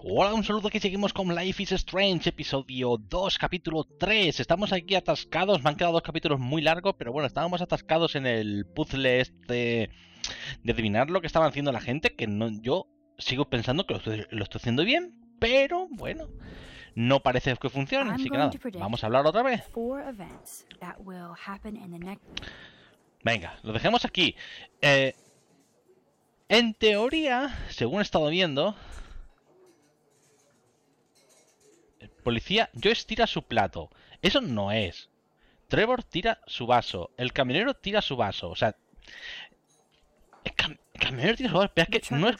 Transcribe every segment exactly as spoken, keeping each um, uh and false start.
Hola, un saludo, aquí seguimos con Life is Strange, episodio dos, capítulo tres. Estamos aquí atascados, me han quedado dos capítulos muy largos, pero bueno, estábamos atascados en el puzzle este de adivinar lo que estaban haciendo la gente, que no, yo sigo pensando que lo estoy, lo estoy haciendo bien, pero bueno, no parece que funcione, así que nada, vamos a hablar otra vez. Venga, lo dejemos aquí. Eh, en teoría, según he estado viendo, el policía Joyce tira su plato. Eso no es. Trevor tira su vaso. El camionero tira su vaso. O sea, el, cam el camionero tira su vaso. Pero es que no es...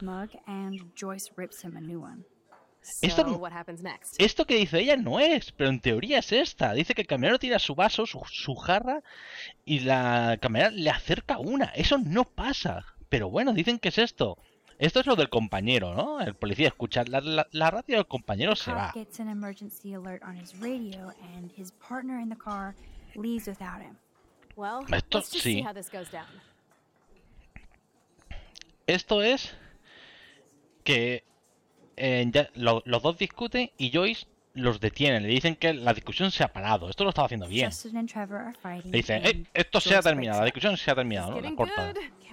Esto, no... Esto que dice ella no es, pero en teoría es esta. Dice que el camionero tira su vaso, su, su jarra, y la camionera le acerca una. Eso no pasa. Pero bueno, dicen que es esto. Esto es lo del compañero, ¿no? El policía escucha la, la, la radio del compañero se va. Esto sí. Esto es que eh, ya, lo, los dos discuten y Joyce los detiene. Le dicen que la discusión se ha parado. Esto lo estaba haciendo bien. Le dicen, eh, esto se ha terminado, la discusión se ha terminado, ¿no? La corta.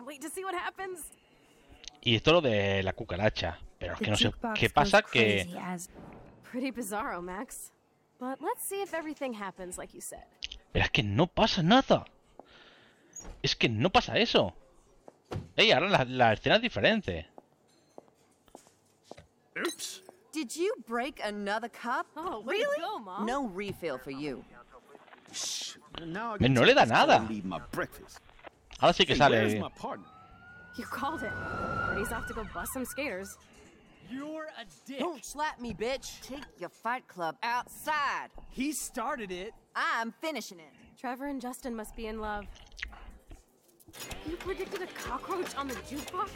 Y esto es lo de la cucaracha. Pero es que no sé qué pasa que... Pero es que no pasa nada. Es que no pasa eso. Ey, ahora la, la escena es diferente. Oops. Did you break another cup? Oh, really? Go, Mom. No refill for you. Shh. No le da nada. Ahora sí que sale. You called it. He's off to go bust some skaters. You're a dick. Don't slap me, bitch. Take your fight club outside. He started it. I'm finishing it. Trevor and Justin must be in love. You predicted a cockroach on the jukebox?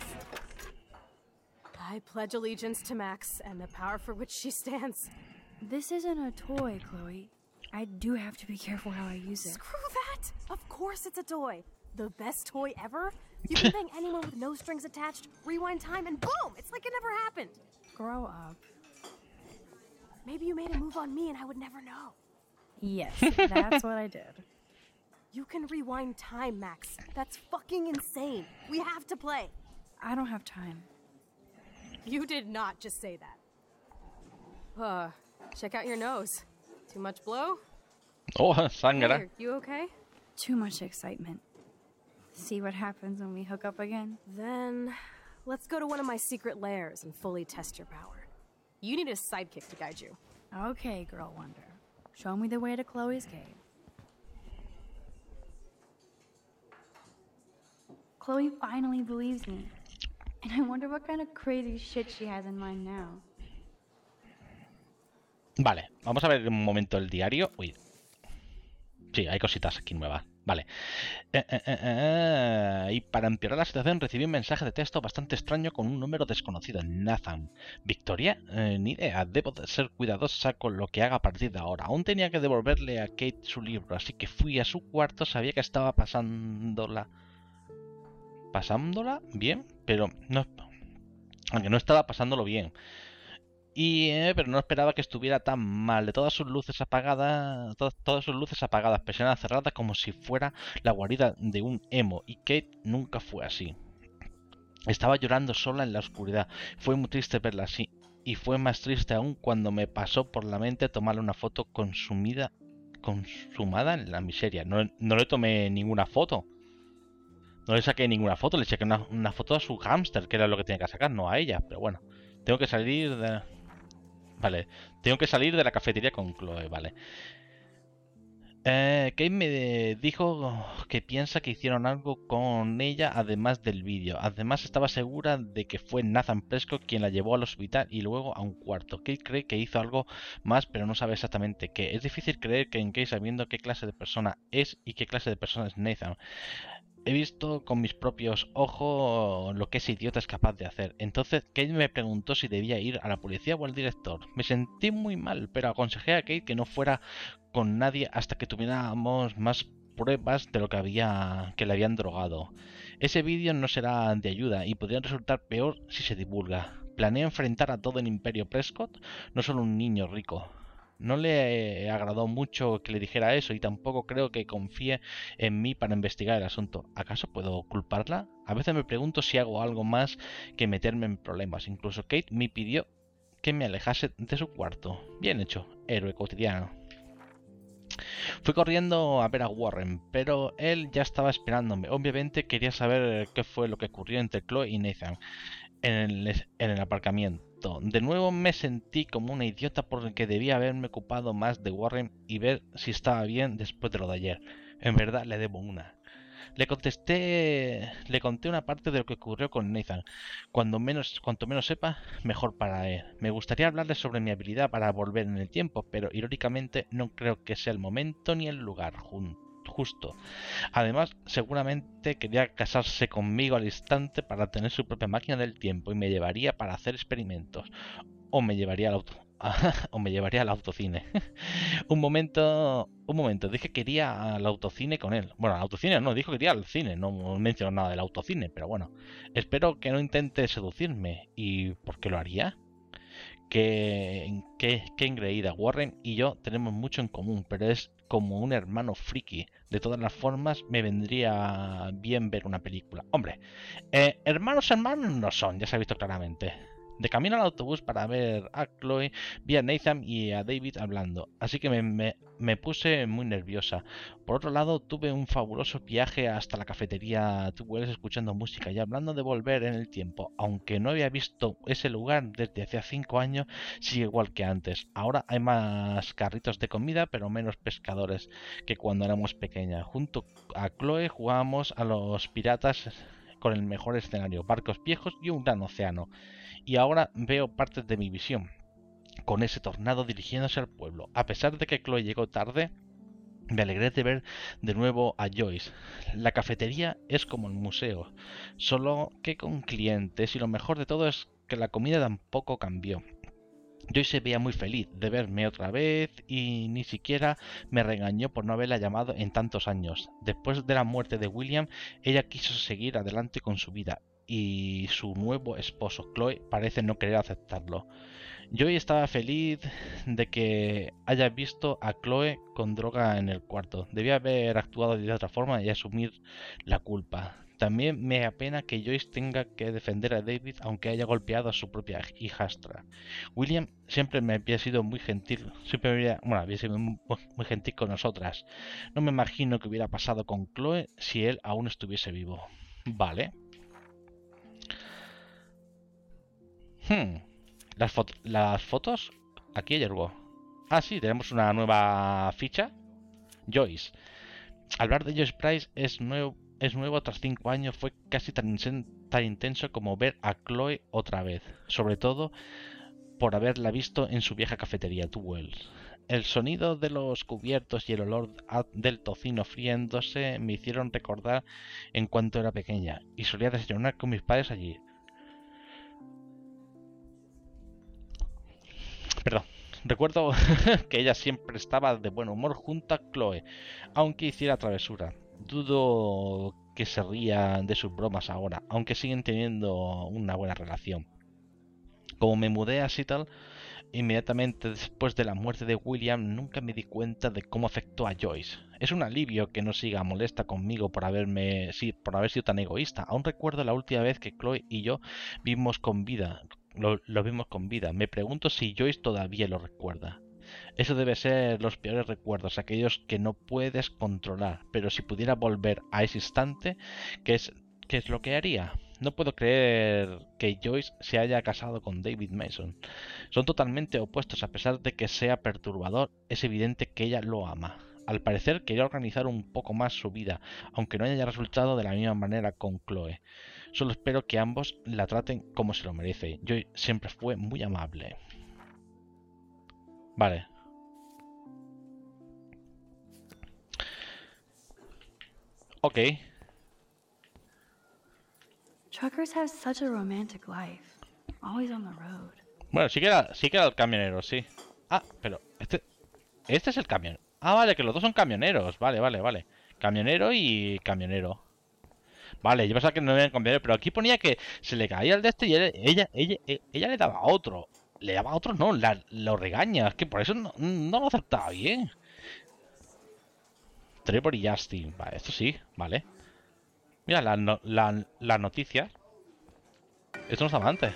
I pledge allegiance to Max and the power for which she stands. This isn't a toy, Chloe. I do have to be careful how I use it. Screw that! Of course it's a toy. The best toy ever? You can bang anyone with no strings attached, rewind time, and boom! It's like it never happened. Grow up. Maybe you made a move on me and I would never know. Yes, that's what I did. You can rewind time, Max. That's fucking insane. We have to play. I don't have time. You did not just say that. Uh, check out your nose. Too much blow? Oh, sangra. Hey, you okay? Too much excitement. See what happens when we hook up again? Then, let's go to one of my secret lairs and fully test your power. You need a sidekick to guide you. Okay, Girl Wonder. Show me the way to Chloe's cave. Chloe finally believes me. And I wonder what kind of crazy shit she has in mind now. Vale, vamos a ver un momento el diario. Uy. Sí, hay cositas aquí nuevas. Vale. Eh, eh, eh, eh. Y para empeorar la situación recibí un mensaje de texto bastante extraño con un número desconocido. Nathan. Victoria, eh, ni idea. Debo de ser cuidadosa con lo que haga a partir de ahora. Aún tenía que devolverle a Kate su libro, así que fui a su cuarto. Sabía que estaba pasándola... Pasándola bien, pero no... Aunque no estaba pasándolo bien. Y, eh, pero no esperaba que estuviera tan mal. De todas sus luces apagadas, todas, todas sus luces apagadas, persianas cerradas, como si fuera la guarida de un emo. Y Kate nunca fue así. Estaba llorando sola en la oscuridad. Fue muy triste verla así. Y fue más triste aún cuando me pasó por la mente tomarle una foto consumida, consumada en la miseria. No, no le tomé ninguna foto. No le saqué ninguna foto. Le saqué una, una foto a su hámster, que era lo que tenía que sacar, no a ella. Pero bueno, tengo que salir de... Vale, tengo que salir de la cafetería con Chloe, vale. Eh, Kate me dijo que piensa que hicieron algo con ella además del vídeo. Además estaba segura de que fue Nathan Prescott quien la llevó al hospital y luego a un cuarto. Kate cree que hizo algo más, pero no sabe exactamente qué. Es difícil creer que en Kate sabiendo qué clase de persona es y qué clase de persona es Nathan. He visto con mis propios ojos lo que ese idiota es capaz de hacer. Entonces Kate me preguntó si debía ir a la policía o al director. Me sentí muy mal, pero aconsejé a Kate que no fuera con nadie hasta que tuviéramos más pruebas de lo que había que le habían drogado. Ese vídeo no será de ayuda y podría resultar peor si se divulga. planea enfrentar a todo el Imperio Prescott, no solo un niño rico. No le agradó mucho que le dijera eso y tampoco creo que confíe en mí para investigar el asunto. ¿Acaso puedo culparla? A veces me pregunto si hago algo más que meterme en problemas. Incluso Kate me pidió que me alejase de su cuarto. Bien hecho, héroe cotidiano. Fui corriendo a ver a Warren, pero él ya estaba esperándome. Obviamente quería saber qué fue lo que ocurrió entre Chloe y Nathan en el, en el aparcamiento. De nuevo me sentí como una idiota porque debía haberme ocupado más de Warren y ver si estaba bien después de lo de ayer. En verdad le debo una. Le contesté, le conté una parte de lo que ocurrió con Nathan. Cuando menos, cuanto menos sepa, mejor para él. Me gustaría hablarle sobre mi habilidad para volver en el tiempo, pero irónicamente no creo que sea el momento ni el lugar justo. Además, seguramente quería casarse conmigo al instante para tener su propia máquina del tiempo y me llevaría para hacer experimentos. O me llevaría al auto. o me llevaría al autocine. un momento, un momento, dije que iría al autocine con él. Bueno, al autocine no, dijo que iría al cine, no mencionó nada del autocine, pero bueno. Espero que no intente seducirme. ¿Y por qué lo haría? Que, que, que engreída. Warren y yo tenemos mucho en común, pero es como un hermano friki. De todas las formas, me vendría bien ver una película. Hombre, eh, hermanos hermanos no son, ya se ha visto claramente. De camino al autobús para ver a Chloe, vi a Nathan y a David hablando, así que me, me, me puse muy nerviosa. Por otro lado, tuve un fabuloso viaje hasta la cafetería Twelves escuchando música y hablando de volver en el tiempo. Aunque no había visto ese lugar desde hace cinco años, sigue igual que antes. Ahora hay más carritos de comida, pero menos pescadores que cuando éramos pequeñas. Junto a Chloe jugábamos a los piratas con el mejor escenario, barcos viejos y un gran océano. Y ahora veo partes de mi visión, con ese tornado dirigiéndose al pueblo. A pesar de que Chloe llegó tarde, me alegré de ver de nuevo a Joyce. La cafetería es como el museo, solo que con clientes, y lo mejor de todo es que la comida tampoco cambió. Joyce se veía muy feliz de verme otra vez y ni siquiera me regañó por no haberla llamado en tantos años. Después de la muerte de William, ella quiso seguir adelante con su vida y su nuevo esposo, Chloe, parece no querer aceptarlo. Joy estaba feliz de que haya visto a Chloe con droga en el cuarto. Debía haber actuado de otra forma y asumir la culpa. También me apena que Joyce tenga que defender a David aunque haya golpeado a su propia hijastra. William siempre me había sido muy gentil, siempre había, bueno, había sido muy, muy gentil con nosotras. No me imagino que hubiera pasado con Chloe si él aún estuviese vivo. Vale. Hmm. Las, fo las fotos. Aquí hay algo. Ah, sí, tenemos una nueva ficha. Joyce. Hablar de Joyce Price es nuevo, es nuevo tras cinco años. Fue casi tan, tan intenso como ver a Chloe otra vez. Sobre todo por haberla visto en su vieja cafetería Twelves. El sonido de los cubiertos y el olor del tocino friéndose me hicieron recordar en cuanto era pequeña y solía desayunar con mis padres allí. Perdón. Recuerdo que ella siempre estaba de buen humor junto a Chloe, aunque hiciera travesura. Dudo que se ría de sus bromas ahora, aunque siguen teniendo una buena relación. Como me mudé a Seattle inmediatamente después de la muerte de William, nunca me di cuenta de cómo afectó a Joyce. Es un alivio que no siga molesta conmigo por haberme, sí, por haber sido tan egoísta. Aún recuerdo la última vez que Chloe y yo vimos con vida. Lo, lo vimos con vida. Me pregunto si Joyce todavía lo recuerda. Eso debe ser los peores recuerdos, aquellos que no puedes controlar. Pero si pudiera volver a ese instante, ¿qué es, qué es lo que haría? No puedo creer que Joyce se haya casado con David Mason. Son totalmente opuestos. A pesar de que sea perturbador, es evidente que ella lo ama. Al parecer quería organizar un poco más su vida, aunque no haya resultado de la misma manera con Chloe. Solo espero que ambos la traten como se lo merece. Joyce siempre fue muy amable. Vale. Ok. Truckers have such a romantic life. Always on the road. Bueno, sí que era, sí que era el camionero, sí. Ah, pero este... Este es el camión. Ah, vale, que los dos son camioneros. Vale, vale, vale. Camionero y camionero. Vale, yo pensaba que no habían cambiado, pero aquí ponía que se le caía el de este y ella, ella, ella, ella le daba otro. Le daba otro, no, la, lo regaña. Es que por eso no, no lo aceptaba bien. Trevor y Justin. Vale, esto sí, vale. Mira, las no, la, la noticias. Esto no estaba antes.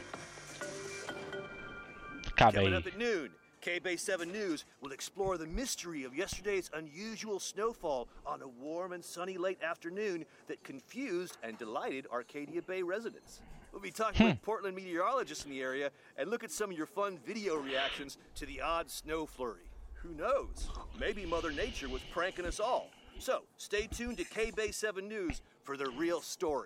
Coming up at noon, K-Bay seven News will explore the mystery of yesterday's unusual snowfall on a warm and sunny late afternoon that confused and delighted Arcadia Bay residents. We'll be talking with Portland meteorologists in the area and look at some of your fun video reactions to the odd snow flurry. Who knows? Maybe Mother Nature was pranking us all. So, stay tuned to K-Bay seven News for the real story.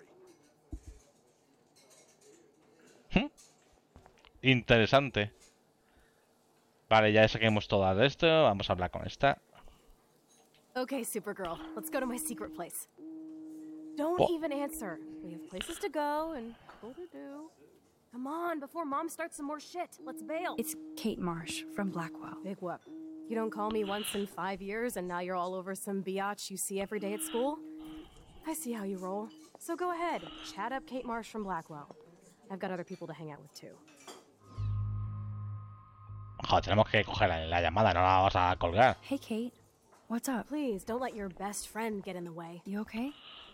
Interesante. Vale, ya saquemos todas de esto. Vamos a hablar con esta. Okay, Supergirl, let's go to my secret place. Don't What? even answer. We have places to go and people to do. Come on, before Mom starts some more shit. Let's bail. It's Kate Marsh from Blackwell. Big whoop. You don't call me once in five years and now you're all over some biatch you see every day at school? I see how you roll. So go ahead, chat up Kate Marsh from Blackwell. I've got other people to hang out with too. Joder, tenemos que coger la, la llamada, no la vamos a colgar. Hey, Kate. What's up? Please, don't let your best friend get in the way. You okay?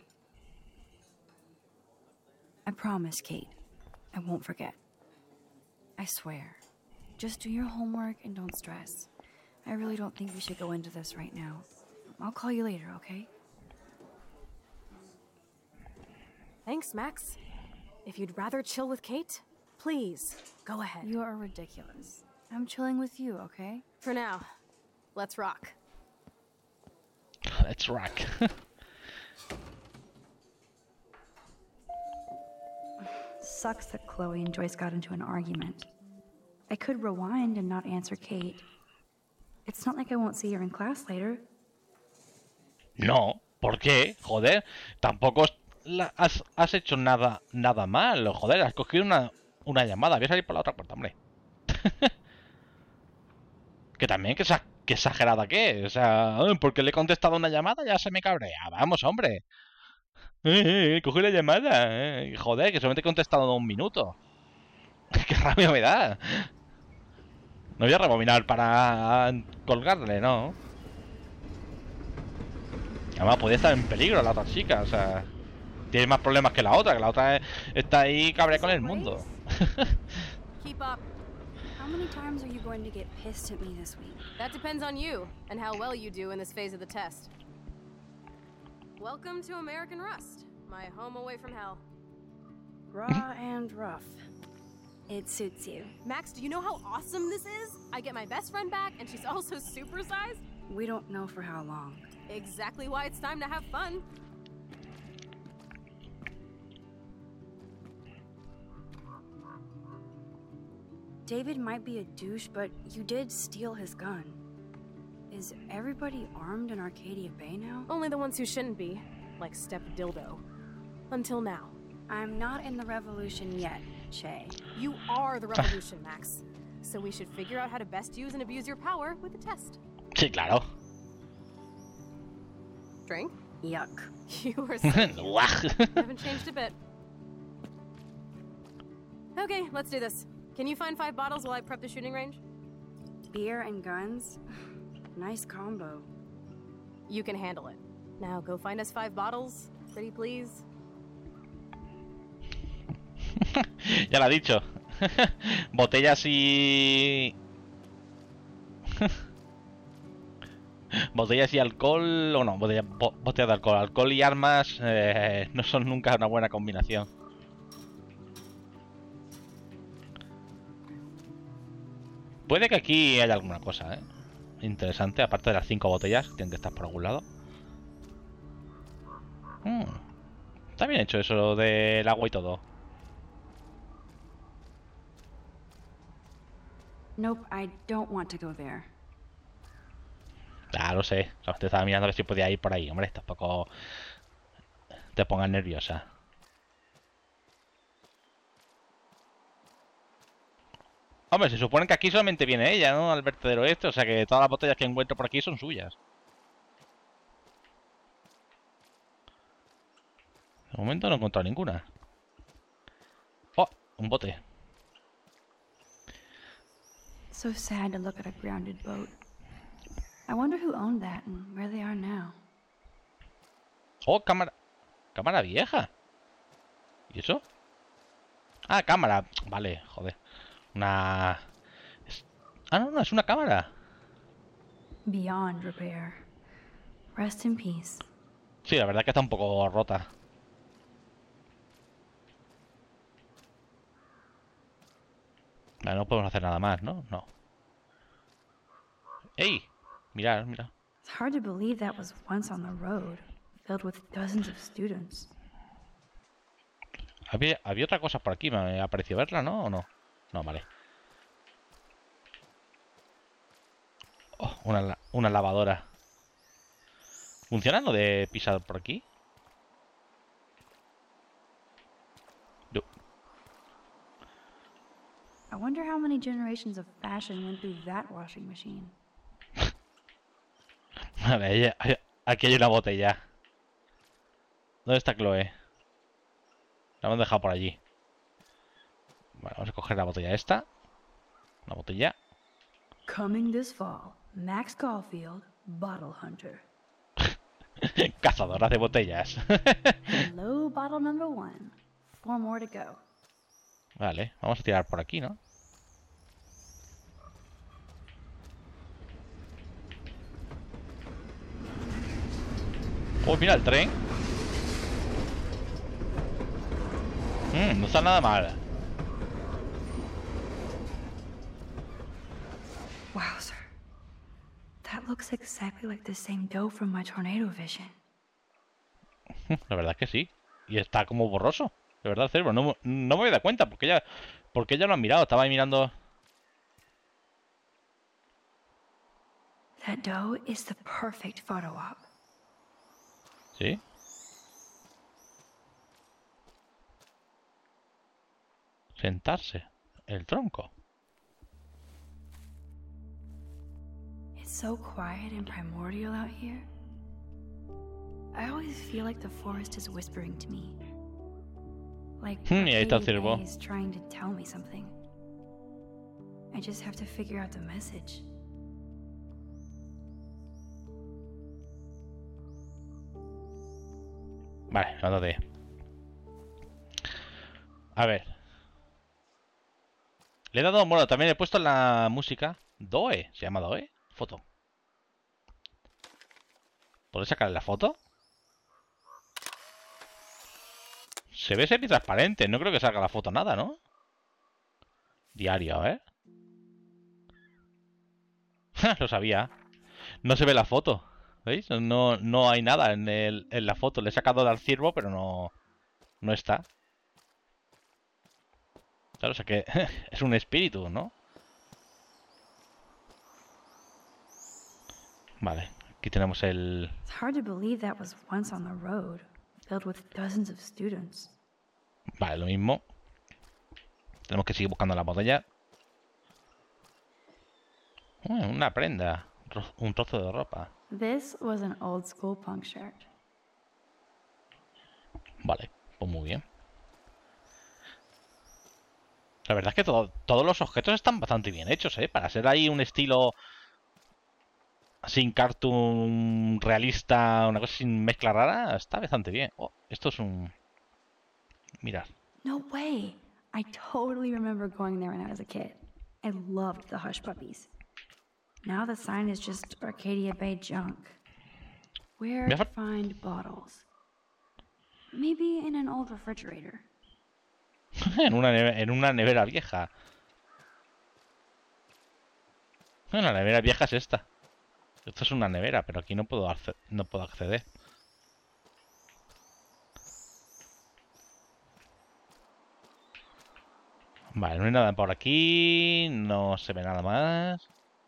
I promise, Kate. I won't forget. I swear. Just do your homework and don't stress. I really don't think we should go into this right now. I'll call you later, okay? Thanks, Max. If you'd rather chill with Kate, please, go ahead. You are ridiculous. I'm chilling with you, okay? For now, let's rock. Let's rock. Sucks that Chloe and Joyce got into an argument. I could rewind and not answer Kate. It's not like I won't see her in class later. No, ¿por qué? Joder, tampoco la, has, has hecho nada nada mal. Joder, has cogido una, una llamada. Voy a salir por la otra puerta, hombre. Que también, que, que exagerada que es. O sea, porque le he contestado una llamada ya se me cabrea. Vamos, hombre. Eh, eh, cogí la llamada. Eh. Joder, que solamente he contestado un minuto. Qué rabia me da. No voy a rebobinar para colgarle, ¿no? Además, podría estar en peligro la otra chica, o sea... Tiene más problemas que la otra, que la otra está ahí cabrea con el mundo. Keep up. How many times are you going to get pissed at me this week? That depends on you and how well you do in this phase of the test. Welcome to American Rust, my home away from hell. Raw and rough. It suits you. Max, do you know how awesome this is? I get my best friend back and she's also supersized. We don't know for how long. Exactly why it's time to have fun. David might be a douche, but you did steal his gun. Is everybody armed in Arcadia Bay now? Only the ones who shouldn't be, like Step Dildo. Until now. I'm not in the revolution yet, Che. You are the revolution, Max. So we should figure out how to best use and abuse your power with a test. Sí, claro. Drink? Yuck. You are so cute. Haven't changed a bit. Okay, let's do this. Can you find five bottles while I prep the shooting range? Beer and guns? Nice combo. You can handle it. Now go find us five bottles, pretty please. Ya lo ha dicho. Botellas y... Botellas y alcohol... O no, botellas, bo botellas de alcohol. Alcohol y armas eh, no son nunca una buena combinación. Puede que aquí haya alguna cosa, ¿eh? Interesante, aparte de las cinco botellas que tienen que estar por algún lado. Mm. Está bien hecho eso del agua y todo. Nope, I don't want to go there. Ah, lo sé. O sea, te estaba mirando a ver si podía ir por ahí. Hombre, tampoco te pongas nerviosa. Hombre, se supone que aquí solamente viene ella, ¿no? Al vertedero este. O sea que todas las botellas que encuentro por aquí son suyas. De momento no he encontrado ninguna. Oh, un bote. So sad to look at a grounded boat. I wonder who owned that and where they are now. Oh, cámara. Cámara vieja. ¿Y eso? Ah, cámara. Vale, joder. Una... Es... Ah, no, no, es una cámara. Beyond repair. Rest in peace. Sí, la verdad que está un poco rota. Vale, no podemos hacer nada más, ¿no? No. ¡Ey! Mirad, mira. It's hard to believe that was once on the road, filled with dozens of students. Había, había otra cosa por aquí, me ha parecido verla, ¿no? ¿O no? No, vale. Oh, una, una lavadora. ¿Funciona lo de pisar por aquí? No. I wonder how many generations of fashion went through that washing machine. Vale, aquí hay una botella. ¿Dónde está Chloe? La hemos dejado por allí. Vale, vamos a coger la botella esta. Una botella. Coming this fall, Max Caulfield, Bottle Hunter. Cazadora de botellas. Hello, bottle number one. Four more to go. Vale, vamos a tirar por aquí, ¿no? Oh, mira el tren. Mm, no está nada mal. Wow, sir. That looks exactly like the same dough from my tornado vision. La verdad es que sí. Y está como borroso. De verdad, el cerebro. No, no me voy a dar cuenta porque ya, porque ya lo han mirado. Estaba ahí mirando. That dough is the perfect photo op. Sí. Sentarse. El tronco. It's so quiet and primordial out here. I always feel like the forest is whispering to me. Like Hmm, y ahí está el ciervo. is trying to tell me something. I just have to figure out the message. Vale, levántate. A ver. Le he dado, bueno, también he puesto la música. Doe, se llama Doe. Foto. ¿Puedes sacar la foto? Se ve semi-transparente. No creo que salga la foto nada, ¿no? Diario, ¿eh? Lo sabía. No se ve la foto. ¿Veis? No, no hay nada en, el, en la foto. Le he sacado al ciervo, pero no, no está. Claro, o sea que es un espíritu, ¿no? Vale, aquí tenemos el... It's hard to believe that was once on the road, filled with dozens of students. Vale, lo mismo. Tenemos que seguir buscando la botella. Uh, una prenda. Un trozo de ropa. This was an old school punk shirt. Vale, pues muy bien. La verdad es que todo, todos los objetos están bastante bien hechos, ¿eh? Para ser ahí un estilo... sin cartoon realista, una cosa sin mezcla rara, está bastante bien. Oh, esto es un... Mirad. No way! I totally remember going there when I was a kid. I loved the Hush Puppies. Now the sign is just Arcadia Bay junk. Where to find bottles? Maybe in an old refrigerator. en, una neve en una nevera vieja. Bueno, la nevera vieja es esta. Esto es una nevera, pero aquí no puedo, no puedo acceder. Vale, no hay nada por aquí. No se ve nada más.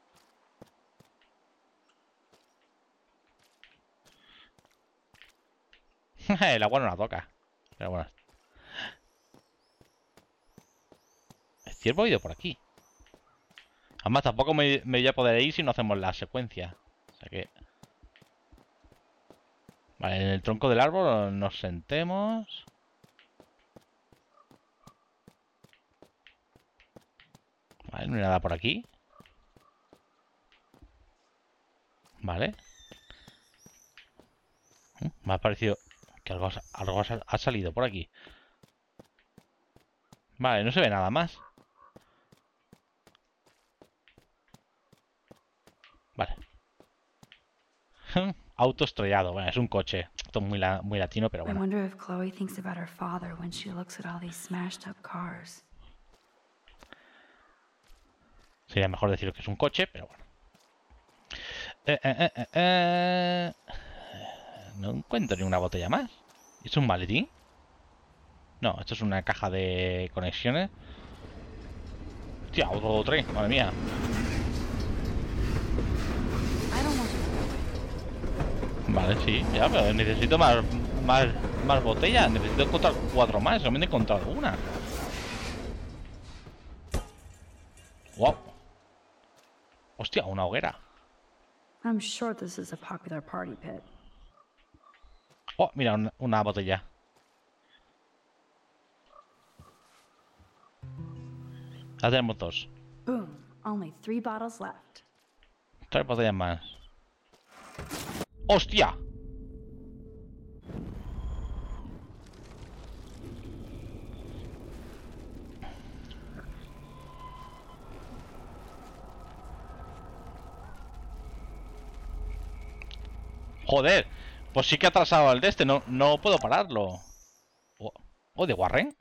El agua no la toca. Pero bueno. El ciervo ha ido por aquí. Además, tampoco me, me voy a poder ir si no hacemos la secuencia. O sea que... Vale, en el tronco del árbol nos sentemos. Vale, no hay nada por aquí. Vale. Me ha parecido que algo, algo ha salido por aquí. Vale, no se ve nada más. Vale. Auto estrellado. Bueno, es un coche. Esto es muy, la, muy latino, pero bueno. I wonder if Chloe thinks about her father when she looks at all these smashed up cars. Sería mejor decir que es un coche, pero bueno. Eh, eh, eh, eh. No encuentro ni una botella más. ¿Es un maletín? No, esto es una caja de conexiones. Hostia, otro tren, madre mía. Vale, sí, ya, pero necesito más, más, más botellas. Necesito encontrar cuatro más. Solamente he encontrado una. Wow. Hostia, una hoguera. I'm sure this is a popular party pit. Oh, mira, una, una botella. Ya tenemos dos. Boom. Only three bottles left. Tres botellas más. ¡Hostia! Joder, pues sí que ha atrasado el de este, no, no puedo pararlo. ¿O oh, oh, de Warren?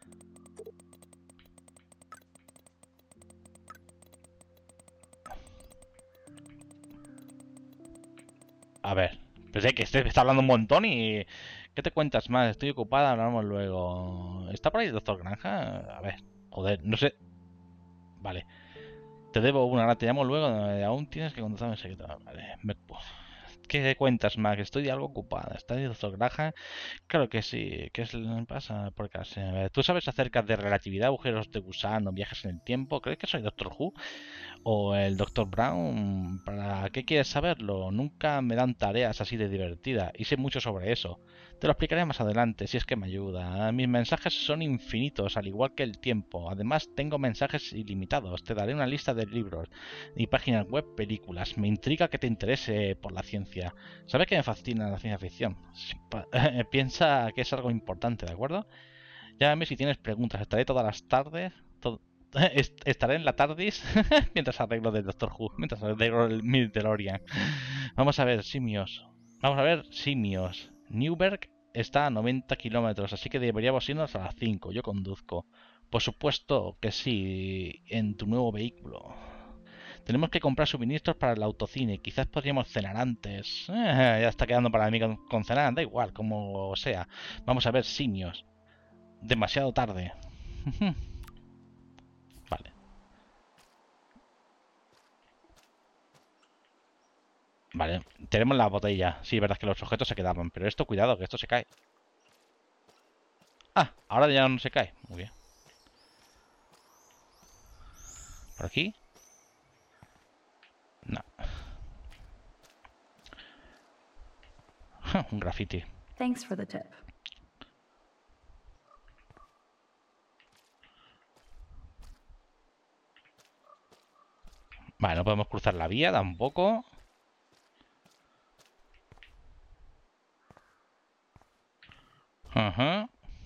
A ver, pensé que este está hablando un montón y... ¿Qué te cuentas más? Estoy ocupada, hablamos luego. ¿Está por ahí el doctor Granja? A ver, joder, no sé. Vale. Te debo una, te llamo luego, aún tienes que contestar en secreto. Vale, me... ¿Qué cuentas, Mac? Estoy algo ocupada. ¿Está ahí doctor Granja? Claro que sí. ¿Qué es lo que pasa? Por casi. ¿Tú sabes acerca de relatividad, agujeros de gusano, viajes en el tiempo? ¿Crees que soy Doctor Who? ¿O el doctor Brown? ¿Para qué quieres saberlo? Nunca me dan tareas así de divertidas y sé mucho sobre eso. Te lo explicaré más adelante, si es que me ayuda. Mis mensajes son infinitos, al igual que el tiempo. Además, tengo mensajes ilimitados. Te daré una lista de libros y páginas web, películas. Me intriga que te interese por la ciencia. ¿Sabes que me fascina la ciencia ficción? Piensa que es algo importante, ¿de acuerdo? Llámame si tienes preguntas. Estaré todas las tardes... To Estaré en la TARDIS mientras arreglo del Doctor Who. Mientras arreglo el mi DeLorean. Vamos a ver, simios. Vamos a ver, simios. Newberg está a noventa kilómetros, así que deberíamos irnos a las cinco. Yo conduzco. Por supuesto que sí, en tu nuevo vehículo. Tenemos que comprar suministros para el autocine. Quizás podríamos cenar antes. Eh, ya está quedando para mí con, con cenar. Da igual, como sea. Vamos a ver, simios. Demasiado tarde. Vale. Vale, tenemos la botella. Sí, es verdad que los objetos se quedaban. Pero esto, cuidado, que esto se cae. Ah, ahora ya no se cae. Muy bien. ¿Por aquí? No. Un graffiti. Thanks for the tip. Vale, no podemos cruzar la vía tampoco. Ajá.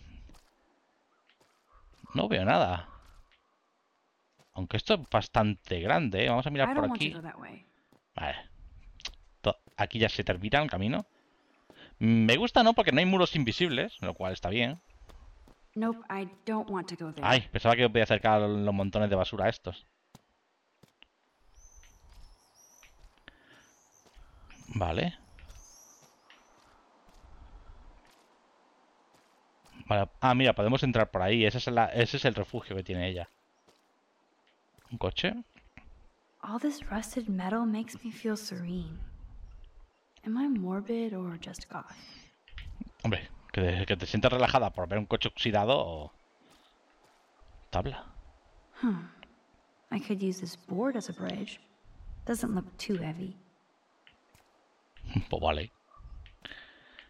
No veo nada. Aunque esto es bastante grande, ¿eh? Vamos a mirar por aquí. Vale. Aquí ya se termina el camino. Me gusta, ¿no? Porque no hay muros invisibles, lo cual está bien. Nope, I don't want to go there. Ay, pensaba que podía acercar los montones de basura a estos. Vale. Vale. Ah, mira, podemos entrar por ahí. Ese es, la, ese es el refugio que tiene ella. ¿Un coche? All this rusted metal makes me feel serene. Am I morbid or just goth? Hombre, que te, que te sientas relajada por ver un coche oxidado o... Tabla. Hmm. I could use this board as a bridge. Doesn't look too heavy. Pues vale.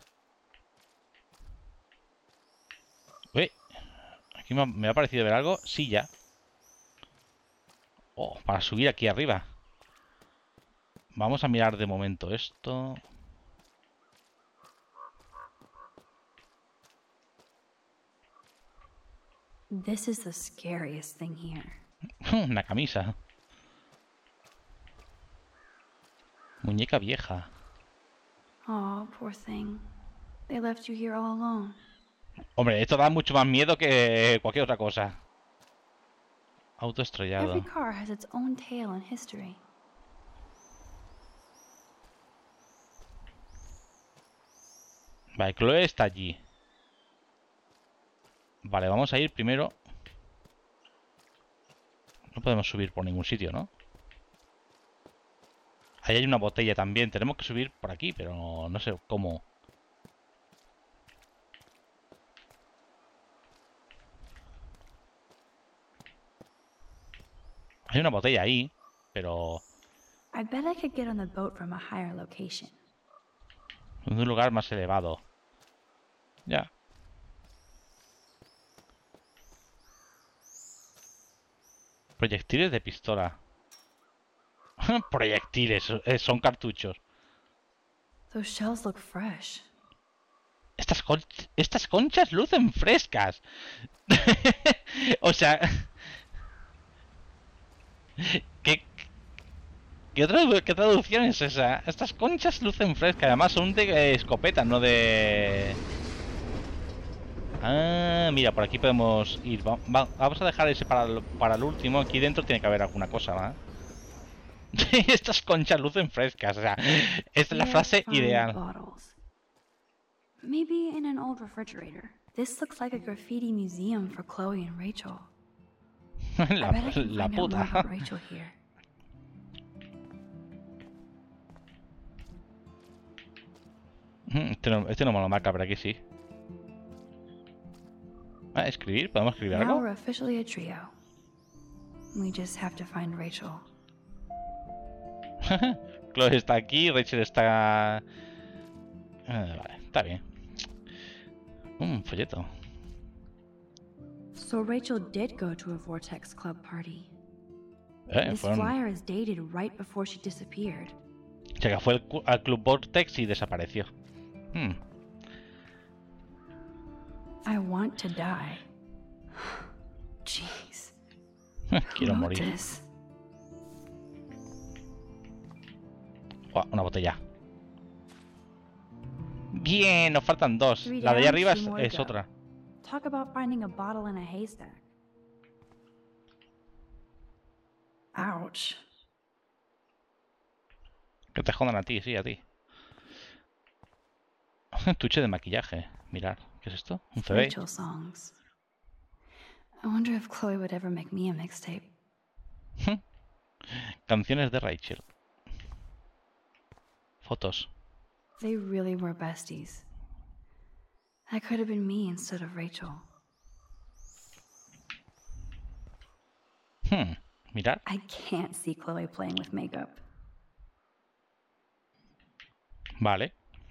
Uy, aquí me ha, me ha parecido ver algo. Sí, ya. Oh, para subir aquí arriba. Vamos a mirar de momento esto. This is the scariest thing here. Una camisa. Muñeca vieja. Oh, poor thing. They left you here all alone. Hombre, esto da mucho más miedo que cualquier otra cosa. Auto estrellado. Every car has its own tale and history. Vale, Chloe está allí. Vale, vamos a ir primero. No podemos subir por ningún sitio, ¿no? Ahí hay una botella también. Tenemos que subir por aquí, pero no, no sé cómo. Hay una botella ahí, pero... I bet I could get on the boat from a higher location. en un lugar más elevado. Ya. Proyectiles de pistola. Proyectiles, eh, son cartuchos. Those shells look fresh. Estas, con estas conchas lucen frescas. O sea... ¿Qué, qué, tradu ¿Qué traducción es esa? Estas conchas lucen frescas. Además son de escopeta, no de... Ah, mira, por aquí podemos ir. Va, va, vamos a dejar ese para, para el último. Aquí dentro tiene que haber alguna cosa más. Estas conchas lucen frescas. O sea, es la frase ideal. Bottles. Maybe in an old refrigerator. This looks like a graffiti museum for Chloe and Rachel. la, I bet I can la find out more puta. about Rachel here. Este no, este no me lo marca, pero aquí sí. Ah, escribir, ¿podemos escribir Now algo? we're officially a trio. We just have to find Rachel. Chloe está aquí, Rachel está... Ah, vale, está bien. Un folleto. So Rachel did go to a Vortex Club party. Eh, This fueron... flyer is dated right before she disappeared. O sea, que fue al, al Club Vortex y desapareció. Hmm. I want to die. Jeez. Quiero Who wrote morir. this? Oh, una botella. Bien, nos faltan dos. Three La de allá down, arriba two es, more to es go. otra. Talk about finding a bottle in a haystack. Ouch. Que te jodan a ti, sí, a ti. Tuche de maquillaje. Mirar, ¿qué es esto? Un C D. Rachel songs. I wonder if Chloe would ever make me a mixtape. Canciones de Rachel. Fotos. They really were besties. That could have been me instead of Rachel. Hmm. Mirar. I can't see Chloe playing with makeup. Vale.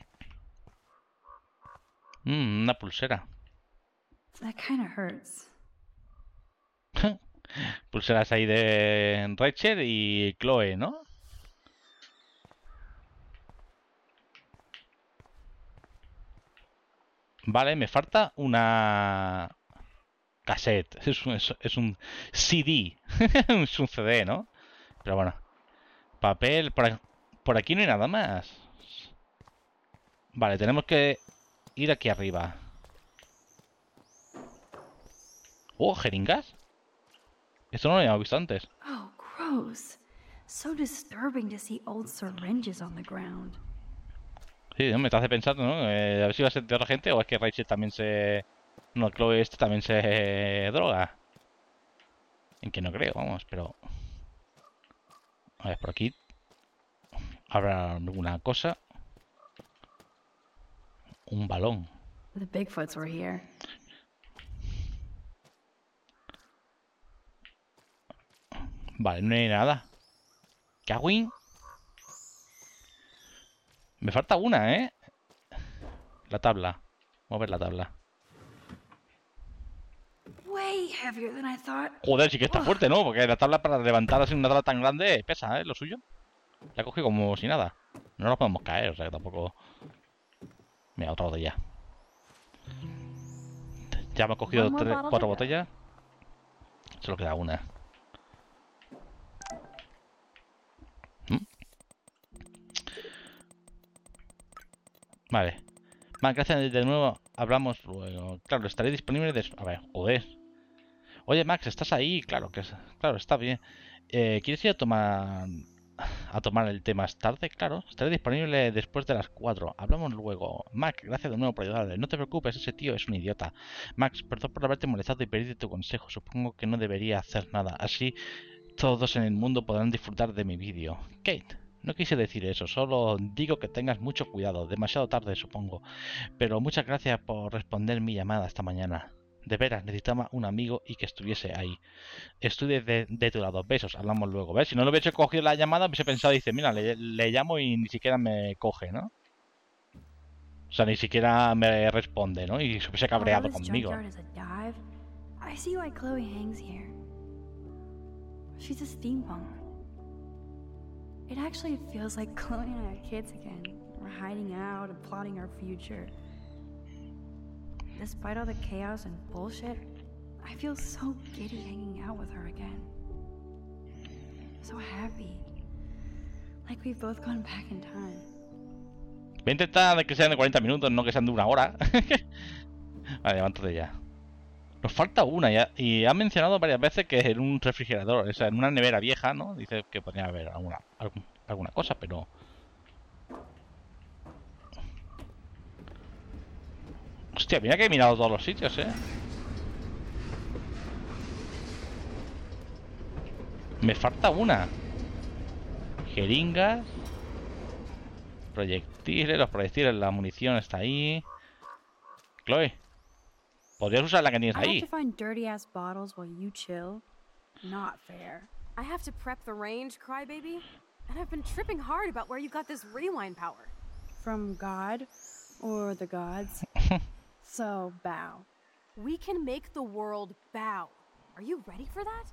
Mm, una pulsera. That kind of hurts. Pulseras ahí de Rachel y Chloe, ¿no? Vale, me falta una cassette. Es un, es, es un C D. Es un C D, ¿no? Pero bueno. Papel. Por aquí, por aquí no hay nada más. Vale, tenemos que ir aquí arriba. Oh, jeringas. Esto no lo habíamos visto antes. Oh, gross. So disturbing to see old syringes on the ground. Sí, ¿no? Me te hace pensar, ¿no? Eh, a ver si va a ser de otra gente o es que Rachel también se... No, Chloe este también se droga. En que no creo, vamos, pero... A ver, por aquí... Habrá alguna cosa. Un balón. The Bigfoots were here. Vale, no hay nada. ¿Cagüín? Me falta una, ¿eh? La tabla. Vamos a ver la tabla. heavier than I thought. Joder, sí que está fuerte, ¿no? Porque la tabla para levantar así una tabla tan grande pesa, ¿eh? Lo suyo. La he cogido como si nada. No nos podemos caer, o sea que tampoco... Mira, otra botella. Ya hemos cogido One more tres, bottle cuatro to go. botellas. Solo queda una. ¿Mm? Vale. Más gracias de nuevo. Hablamos luego. Claro, estaré disponible des... A ver, joder. Oye, Max, ¿estás ahí? Claro, que es... claro, está bien. Eh, ¿Quieres ir a tomar... a tomar el té más tarde? Claro, estaré disponible después de las cuatro. Hablamos luego. Max, gracias de nuevo por ayudarle. No te preocupes, ese tío es un idiota. Max, perdón por haberte molestado y pedirte tu consejo. Supongo que no debería hacer nada. Así todos en el mundo podrán disfrutar de mi vídeo. Kate, no quise decir eso. Solo digo que tengas mucho cuidado. Demasiado tarde, supongo. Pero muchas gracias por responder mi llamada esta mañana. De veras, necesitaba un amigo y que estuviese ahí. Estoy de, de, de tu lado. Besos, hablamos luego. ¿Ves? Si no lo hubiese cogido la llamada, hubiese pensado, dice, mira, le, le llamo y ni siquiera me coge, ¿no? O sea, ni siquiera me responde, ¿no? Y se hubiese cabreado Although this conmigo. junkyard is a dive, I see why Chloe hangs here. She's a steampunk. It actually feels like Chloe and I are kids again. We're hiding out and plotting our future. Despite all the chaos and bullshit, I feel so giddy hanging out with her again. So happy. Like we've both gone back in time. Voy a intentar que sean de cuarenta minutos, no que sean de una hora. Vale, levántate ya. Nos falta una ya. Y ha mencionado varias veces que en un refrigerador, o sea, en una nevera vieja, ¿no? Dice que podría haber alguna, algún, alguna cosa, pero... Hostia, mira que he mirado todos los sitios, ¿eh? Me falta una. Jeringas. Proyectiles, los proyectiles, la munición está ahí. Chloe, podrías usar la que tienes I have ahí. to find dirty ass bottles while you chill. Not fair. I have to prep the range, crybaby. And I've been tripping hard about where you got this rewind power. From God or the gods. So bow. We can make the world bow. Are you ready for that?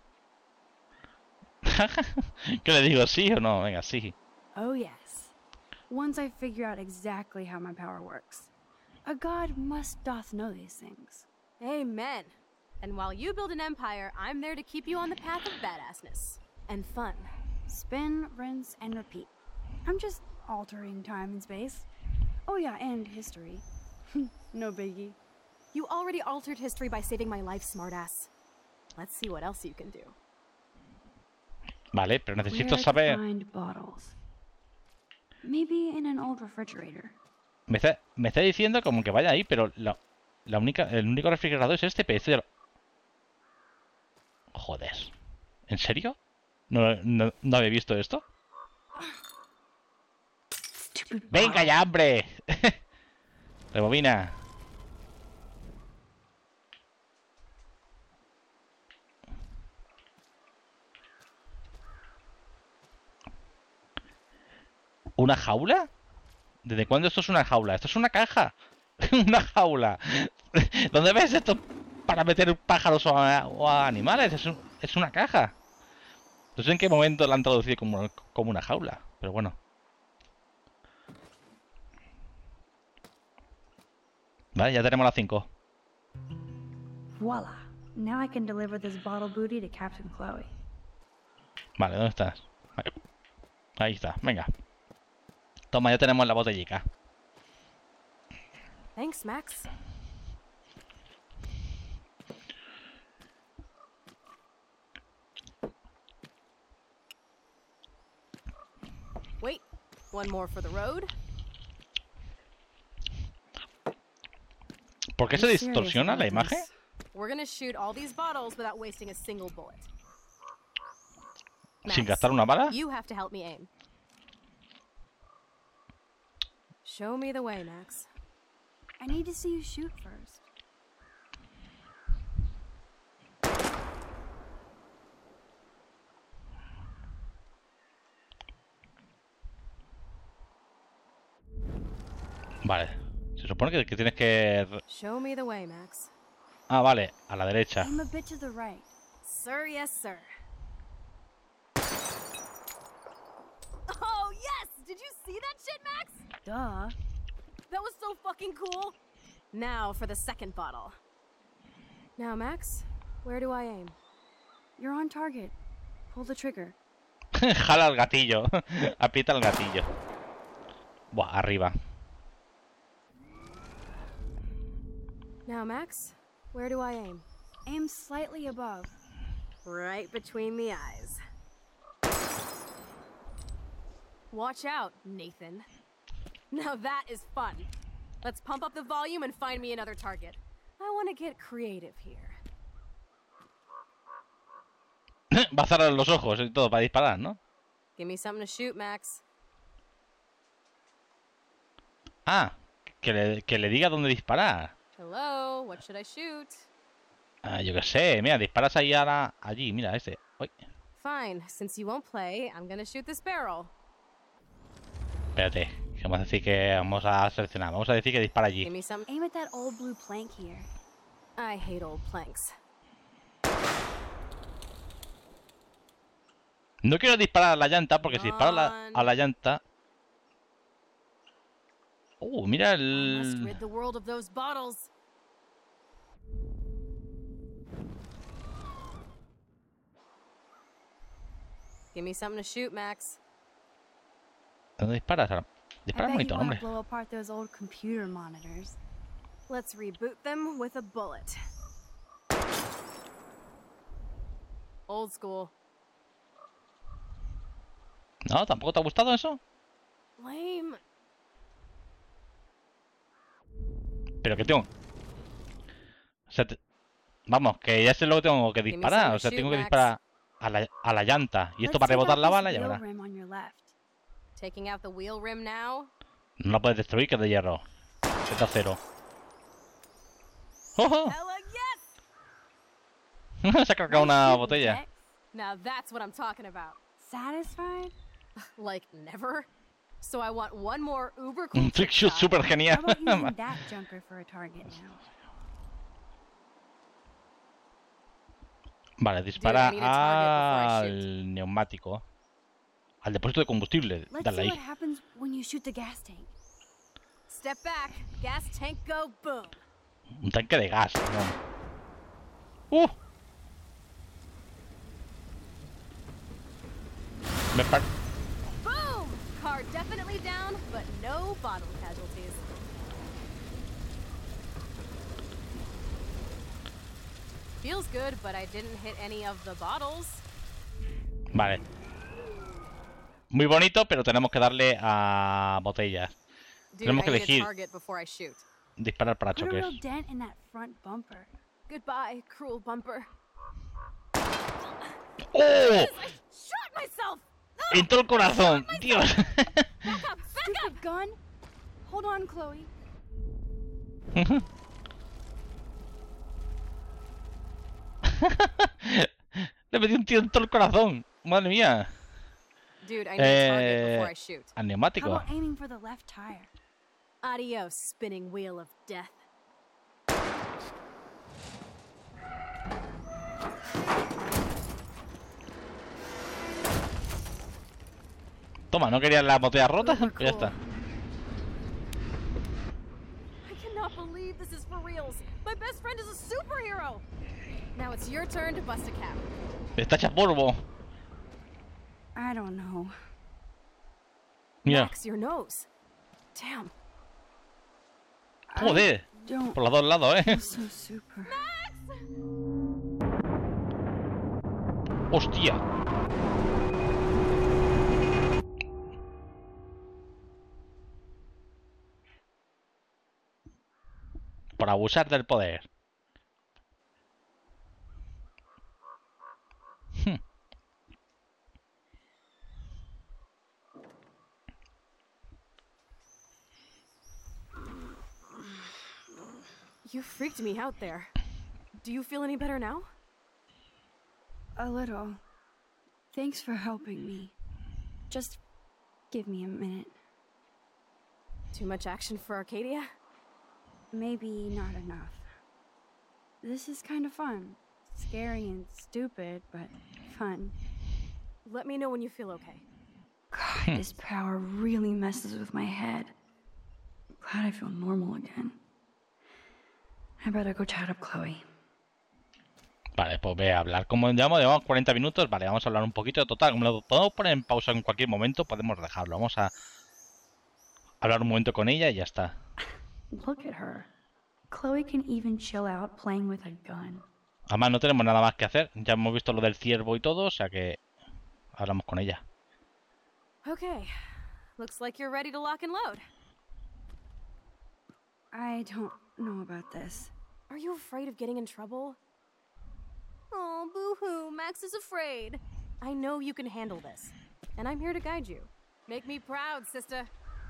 ¿Qué le digo? ¿Sí o no? Venga, sí. Oh yes. Once I figure out exactly how my power works. A god must doth know these things. Amen. And while you build an empire, I'm there to keep you on the path of badassness. And fun. Spin, rinse, and repeat. I'm just altering time and space. Oh yeah, and history. No biggie. You already altered history by saving my life, smartass. Let's see what else you can do. Vale, pero necesito Where to saber... find bottles. Maybe in an old refrigerator. Me está, me está diciendo como que vaya ahí, pero la, la única, el único refrigerador es este, pero este lo... Joder. ¿En serio? ¿No, no, no había visto esto? Stupid ¡Venga bottle. ya, hombre! Rebobina. ¿Una jaula? ¿Desde cuándo esto es una jaula? Esto es una caja. Una jaula. ¿Dónde ves esto para meter pájaros o, a, o a animales? Es, un, es una caja. No sé en qué momento la han traducido como, como una jaula, pero bueno. Vale, ya tenemos las cinco. Voila. Now I can deliver this bottle booty to Captain Chloe. Vale, ¿dónde estás? Vale. Ahí está, venga. Toma, ya tenemos la botellica. Thanks, Max. Wait, one more for the road. ¿Por qué se I'm serious distorsiona la about imagen? this. We're gonna shoot all these bottles without wasting a single bullet. ¿Sin Max, gastar una bala? you have to help me aim. Show me the way, Max. I need to see you shoot first. Vale. Se supone que, que tienes que... Show me the way, Max. Ah, vale, a la derecha. Aim a bit to the right. Sir, yes, sir. Oh, yes! Did you see that shit, Max? Duh. That was so fucking cool. Now for the second bottle. Now, Max, where do I aim? You're on target. Pull the trigger. Jala el gatillo. Aprieta el gatillo. Buah, arriba. Now, Max, where do I aim? Aim slightly above. Right between the eyes. Watch out, Nathan. Now that is fun. Let's pump up the volume and find me another target. I want to get creative here. Va a cerrar los ojos y todo para disparar, ¿no? Give me something to shoot, Max. Ah, que le, que le diga dónde disparar. Hello, what should I shoot? Ah, yo qué sé, mira, disparas ahí a la... allí, mira, ese. Uy. Fine, since you won't play, I'm gonna shoot this barrel. Espérate, que vamos a decir que vamos a seleccionar. Vamos a decir que dispara allí. Give me some. Aim at that old blue plank here. I hate old planks. No quiero disparar a la llanta porque si disparo a la, a la llanta... Uh, mira I must el... rid the world of those bottles. Give me something to shoot, Max. ¿Dónde disparas? I Dispara bet bonito, you want hombre. to blow apart those old computer monitors. Let's reboot them with a bullet. Old school. ¿No? ¿Tampoco te ha gustado eso? Lame. Pero que tengo... O sea, te... vamos, que ya sé lo que tengo que disparar. O sea, tengo que disparar a la, a la llanta. Y esto para rebotar la bala, ya verás. Taking out the wheel rim now. No la puedes destruir, que es de hierro. Z cero. ¡Oh, oh! Hella yes! Se ha cargado una botella. Now that's what I'm talking about. Satisfied? Like never. So I want one more uber cool Un trick shot shot. super genial. How about using that junker for a target now? Vale, dispara Dude, I need a target before I al neumático. Al depósito de combustible. Let's Dale see ahí. what happens when you shoot the gas tank. Step back. Gas tank go boom. Un tanque de gas. No. ¡Uh! Me par... Boom! Car definitely down, but no bottle casualties. Feels good, but I didn't hit any of the bottles. Vale. Muy bonito, pero tenemos que darle a botellas. Dude, Tenemos I que need a elegir. target before I shoot. Disparar para Put a choques. real dent in that front bumper. Goodbye, cruel bumper. ¡Oh! I shot myself! Ah! Entró el corazón. Dios. Back up! Back Stupid up! gun! Hold on, Chloe. Le metí un tiro en todo el corazón. Madre mía. Dude, I need a target Eh, before I shoot. Al How neumático. about aiming for the left tire? Adios, spinning wheel of death. Toma, ¿no querías las botellas rotas? Super Pues ya está. I cannot believe this is for reals. My best friend is a superhero. Now it's your turn to bust a cap. Está hecha polvo. I don't know. Mira. Max, your nose. Damn. Joder. Don't Por los dos lados, eh. feel so super. Hostia. Por abusar del poder. Hmm. You freaked me out there. Do you feel any better now? A little. Thanks for helping me. Just give me a minute. Too much action for Arcadia? Maybe not enough. This is kind of fun. Scary and stupid, but fun. Let me know when you feel okay. God, this power really messes with my head. I'm glad I feel normal again. I better go chat up Chloe. Vale, pues voy a hablar. Como llevamos, llevamos cuarenta minutos, vale, vamos a hablar un poquito. Total, como lo podemos poner en pausa en cualquier momento, podemos dejarlo. Vamos a hablar un momento con ella y ya está. Look at her. Chloe can even chill out playing with a gun. Además, no tenemos nada más que hacer. Ya hemos visto lo del ciervo y todo, o sea que hablamos con ella. Okay. Looks like you're ready to lock and load. I don't know about this. Are you afraid of getting in trouble? Oh, boo-hoo, Max is afraid. I know you can handle this, and I'm here to guide you. Make me proud, sister.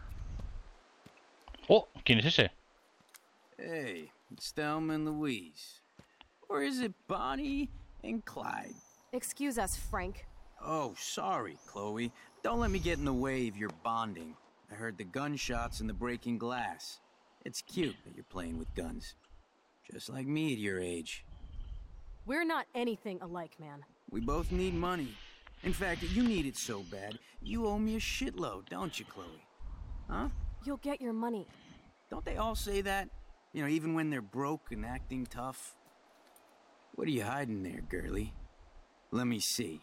Oh, ¿quién es ese? Hey, it's Thelma and Louise. Or is it Bonnie and Clyde? Excuse us, Frank. Oh, sorry, Chloe. Don't let me get in the way of your bonding. I heard the gunshots and the breaking glass. It's cute that you're playing with guns. Just like me at your age. We're not anything alike, man. We both need money. In fact, you need it so bad, you owe me a shitload, don't you, Chloe? Huh? You'll get your money. Don't they all say that? You know, even when they're broke and acting tough? What are you hiding there, girlie? Let me see.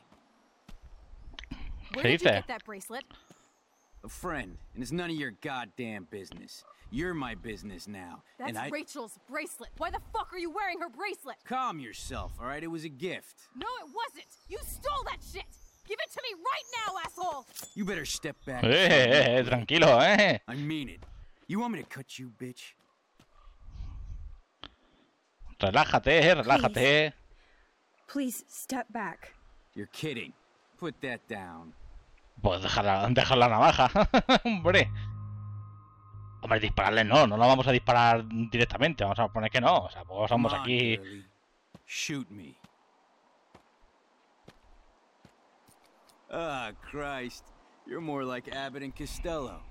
Where did you get that bracelet? A friend, and it's none of your goddamn business. You're my business now. That's and I... Rachel's bracelet. Why the fuck are you wearing her bracelet? Calm yourself, all right? It was a gift. No, it wasn't. You stole that shit. Give it to me right now, asshole. You better step back. Eh, eh, eh, tranquilo, eh. I mean it. You want me to cut you, bitch? Relájate, relájate. Please step back. You're kidding. Put that down. Pues dejar, dejar la navaja. Hombre. Hombre, dispararle no, no la vamos a disparar directamente. Vamos a poner que no. O sea, pues vamos Come on, aquí. girlie. Shoot me. Ah, Christ. You're more like Abbott and Costello.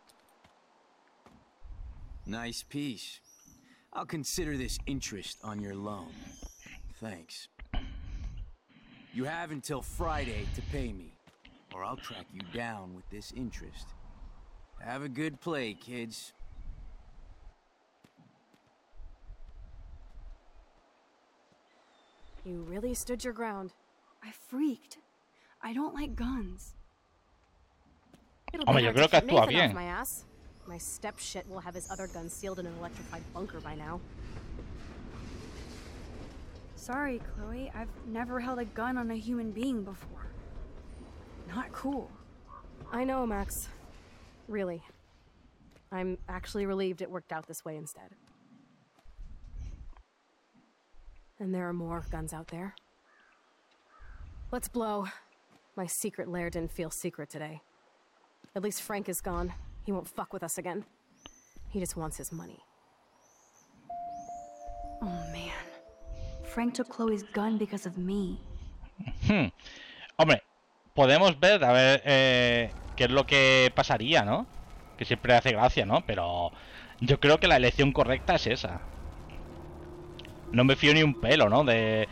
Nice piece. I'll consider this interest on your loan. Thanks. You have until Friday to pay me, or I'll track you down with this interest. Have a good play, kids. You really stood your ground. I freaked. I don't like guns. It'll Hombre, be yo hard creo to que keep actúa Nathan bien. off my ass. My step shit will have his other gun sealed in an electrified bunker by now. Sorry, Chloe. I've never held a gun on a human being before. Not cool. I know, Max. Really. I'm actually relieved it worked out this way instead. And there are more guns out there. Let's blow. My secret lair didn't feel secret today. At least Frank is gone. He won't fuck with us again. He just wants his money. Oh, man. Frank took Chloe's gun because of me. Hmm. Hombre, podemos ver, a ver, eh, qué es lo que pasaría, ¿no? Que siempre hace gracia, ¿no? Pero yo creo que la elección correcta es esa. No me fío ni un pelo, ¿no? De...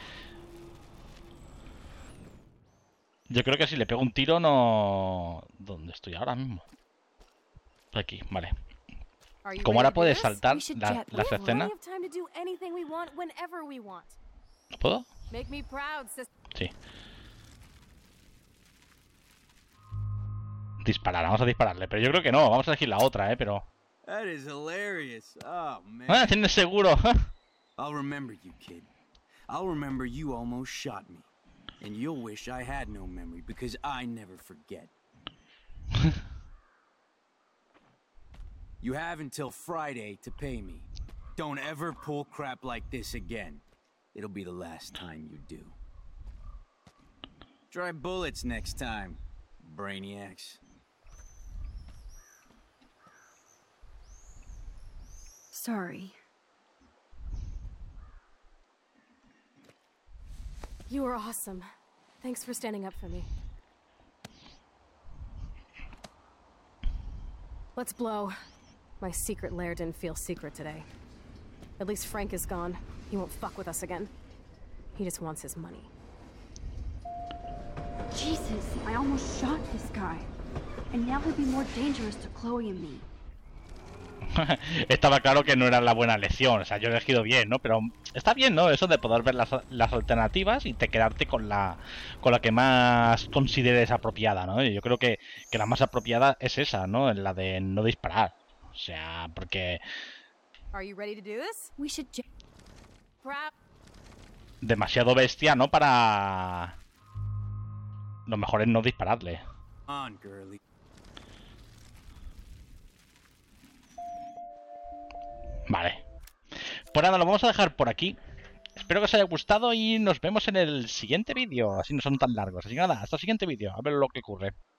Yo creo que si le pego un tiro no... ¿Dónde estoy ahora mismo? Aquí, vale. Como ahora puedes saltar la, las escenas. ¿Puedo? Sí. Disparar, vamos a dispararle. Pero yo creo que no, vamos a elegir la otra, ¿eh? Pero... That is hilarious. Oh, man. Ah, tienes seguro. I'll remember you, kid. I'll remember you almost shot me. And you'll wish I had no memory, because I never forget. You have until Friday to pay me. Don't ever pull crap like this again. It'll be the last time you do. Try bullets next time, brainiacs. Sorry. You were awesome. Thanks for standing up for me. Let's blow. My secret lair didn't feel secret today. At least Frank is gone. He won't fuck with us again. He just wants his money. Jesus, I almost shot this guy. And now he'll be more dangerous to Chloe and me. Estaba claro que no era la buena elección, o sea, yo he elegido bien, ¿no? Pero está bien, ¿no? Eso de poder ver las, las alternativas y te quedarte con la con la que más consideres apropiada, ¿no? Y yo creo que, que la más apropiada es esa, ¿no? La de no disparar. O sea, porque... Are you ready to do this? We should j- demasiado bestia, ¿no? Para... Lo mejor es no dispararle. On, girly. Vale. Pues nada, lo vamos a dejar por aquí. Espero que os haya gustado y nos vemos en el siguiente vídeo. Así no son tan largos. Así que nada, hasta el siguiente vídeo. A ver lo que ocurre.